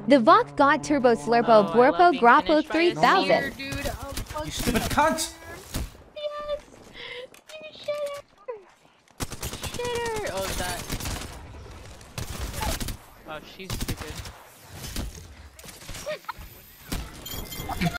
The Valk God Turbo Slurpo Oh, I love Burpo being Grapo finished by a 3000. spear, dude. Oh, fuck You stupid cunt! yes! You shitter! Shitter! Oh, that. Oh, she's stupid.